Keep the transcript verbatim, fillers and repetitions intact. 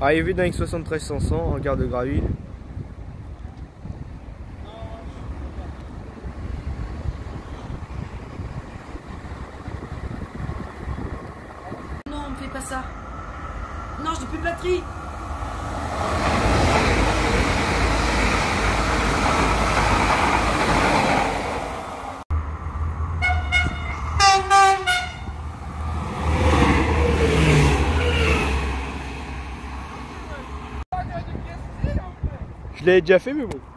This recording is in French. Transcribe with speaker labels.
Speaker 1: Arrivé dans X soixante-treize cinq cents en gare de Graville.
Speaker 2: Non, on me fait pas ça. Non, j'ai plus de batterie.
Speaker 1: Je l'avais déjà fait mais bon.